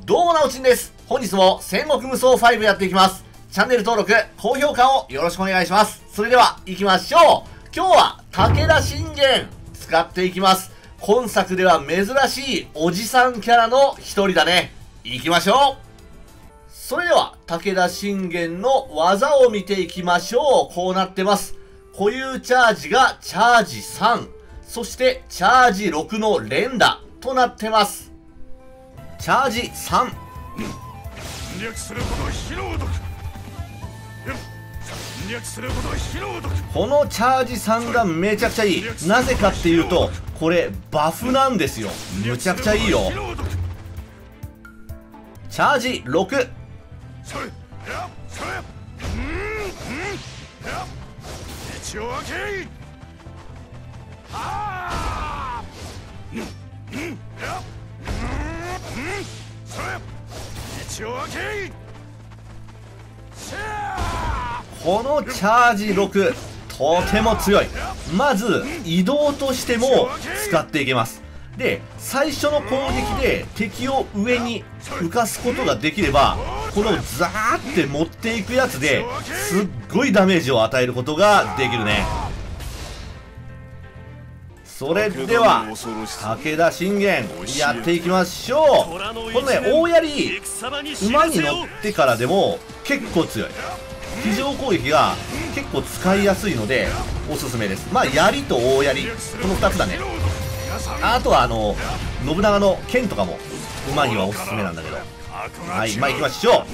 どうもなおちんです。本日も戦国無双5やっていきます。チャンネル登録、高評価をよろしくお願いします。それでは行きましょう。今日は武田信玄使っていきます。今作では珍しいおじさんキャラの一人だね。行きましょう。それでは武田信玄の技を見ていきましょう。こうなってます。固有チャージがチャージ3、そしてチャージ6の連打となってます。チャージ3。このチャージ3がめちゃくちゃいい。なぜかっていうと、これバフなんですよ。むちゃくちゃいいよ。チャージ6。このチャージ6とても強い。まず移動としても使っていけます。で最初の攻撃で敵を上に浮かすことができれば、このザーって持っていくやつですっごいダメージを与えることができるね。それでは武田信玄やっていきましょう。このね大槍馬に乗ってからでも結構強い。非常攻撃が結構使いやすいのでおすすめです。まあ槍と大槍この2つだね。あとは信長の剣とかも馬にはおすすめなんだけど。はい、まあ行きましょう。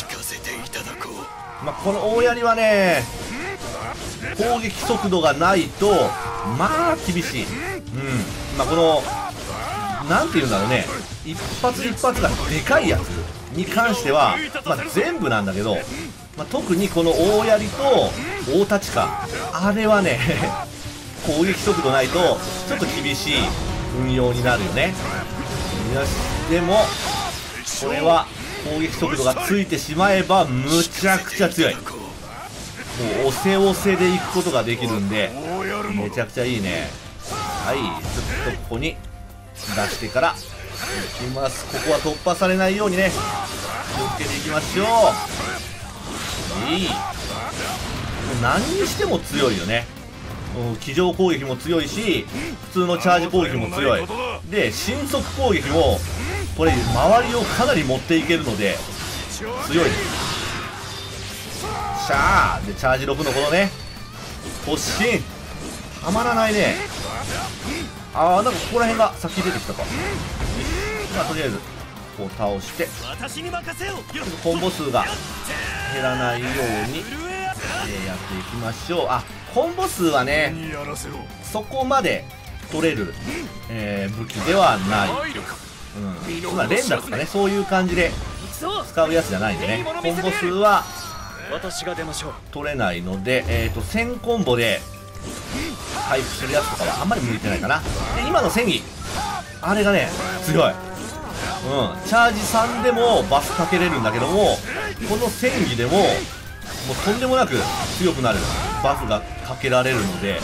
まあこの大槍はね攻撃速度がないとまあ厳しい。まあこのなんていうんだろうね、一発一発がでかいやつに関しては、まあ、全部なんだけど、まあ、特にこの大槍と大太刀か、あれはね攻撃速度ないとちょっと厳しい運用になるよね。よし、でもこれは攻撃速度がついてしまえばむちゃくちゃ強い。もう押せ押せでいくことができるんでめちゃくちゃいいね。はい、ずっとここに出してからいきます。ここは突破されないようにね気をつけていきましょう。いい、何にしても強いよね。机上攻撃も強いし普通のチャージ攻撃も強いで、神速攻撃もこれ周りをかなり持っていけるので強いです。シャーでチャージ6のこのね突進たまらないね。なんかここら辺が先出てきたか。まあとりあえずこう倒してコンボ数が減らないようにやっていきましょう。コンボ数はねそこまで取れる、武器ではない。まあ連打とかねそういう感じで使うやつじゃないんでね、コンボ数は取れないので、1000コンボで回復するやつとかはあんまり向いてないかな。で今の戦技あれがね強い。チャージ3でもバフかけれるんだけども、この戦技でももうとんでもなく強くなるバフがかけられるので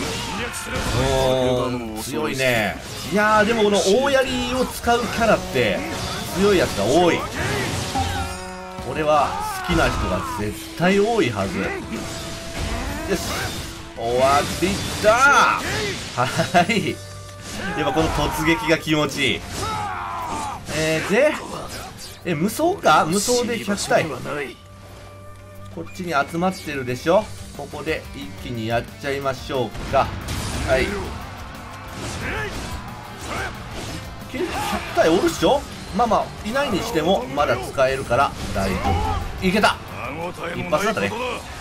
強いね。いやーでもこの大槍を使うキャラって強いやつが多い。これは好きな人が絶対多いはず。よし終わっていった。はい、やっぱこの突撃が気持ちいい。で無双か、無双で100体こっちに集まってるでしょ。ここで一気にやっちゃいましょうか。はい、100体おるっしょ。まあまあいないにしてもまだ使えるから大丈夫。いけた、一発だったね。よ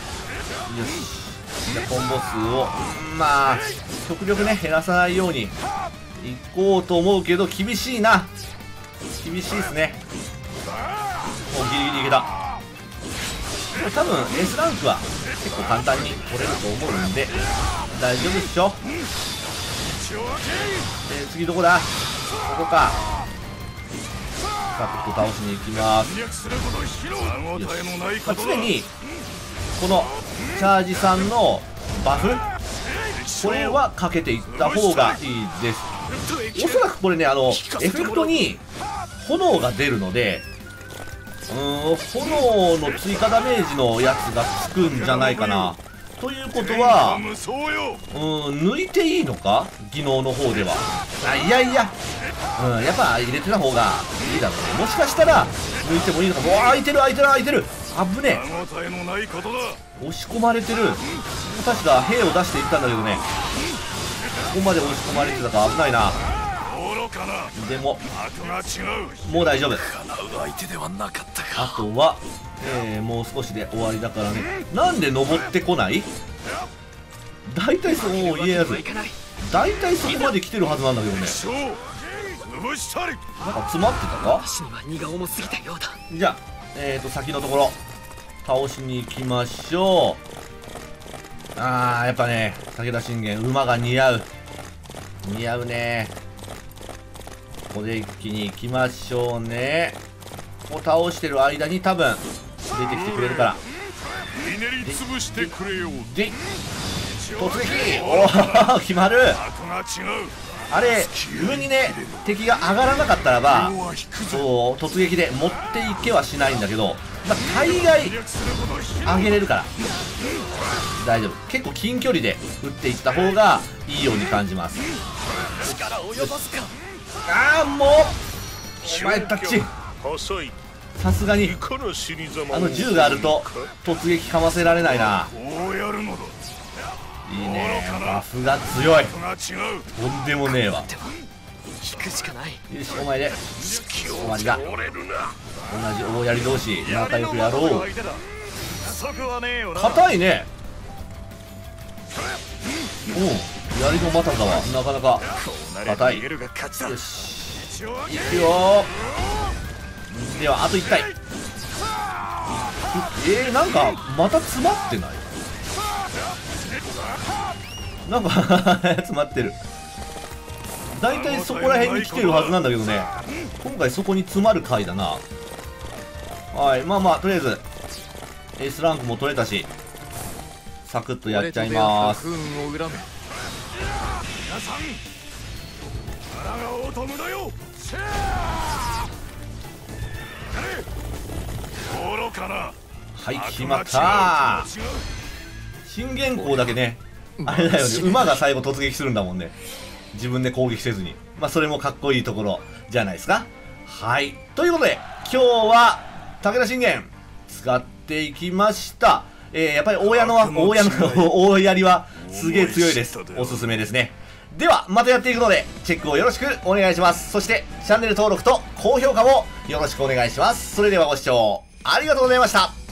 し、じゃあコンボ数をまあ極力ね減らさないようにいこうと思うけど厳しいな。厳しいですね。もうギリギリいけた。多分 S ランクは結構簡単に取れると思うんで大丈夫っしょ。次どこだ、ここか。さあここ倒しに行きます。よし、常にこのチャージさんのバフこれはかけていった方がいいです。おそらくこれねエフェクトに炎が出るので炎の追加ダメージのやつがつくんじゃないかな。ということは、抜いていいのか、技能の方では。いやいや、やっぱ入れてた方がいいだろうね。もしかしたら抜いてもいいのかも。開いてる開いてる開いてる、危ねえ。押し込まれてる。確か兵を出していったんだけどね、ここまで押し込まれてたから危ないな。でももう大丈夫。あとは、もう少しで終わりだからね。なんで登ってこない？大体そう家康、大体そこまで来てるはずなんだけどね。なんか詰まってたか？じゃあ先のところ倒しに行きましょう。やっぱね、武田信玄馬が似合うね。ここで一気に行きましょうね。こう倒してる間に多分出てきてくれるから。で突撃、おお決まる。あれ上にね敵が上がらなかったらばそう突撃で持っていけはしないんだけど、大概上げれるから大丈夫。結構近距離で打っていった方がいいように感じます。もうお前たちさすがに銃があると突撃かませられないな。いいね、バフが強い。とんでもねえわ。よしお前で終わりだ。同じ大槍同士仲良くやろう。硬いね。槍の股だわ、なかなか硬い。よしいくよ。ではあと1体。なんかまた詰まってない？なんか詰まってる。大体そこら辺に来てるはずなんだけどね、今回そこに詰まる回だな。はい、まあとりあえず S ランクも取れたしサクッとやっちゃいます。はい、決まったー。信玄公だけね、あれだよね、馬が最後突撃するんだもんね、自分で攻撃せずに。それもかっこいいところじゃないですか。はい、ということで今日は武田信玄使っていきました。やっぱり大槍はすげえ強いです。おすすめですね。ではまたやっていくのでチェックをよろしくお願いします。そしてチャンネル登録と高評価もよろしくお願いします。それではご視聴ありがとうございました。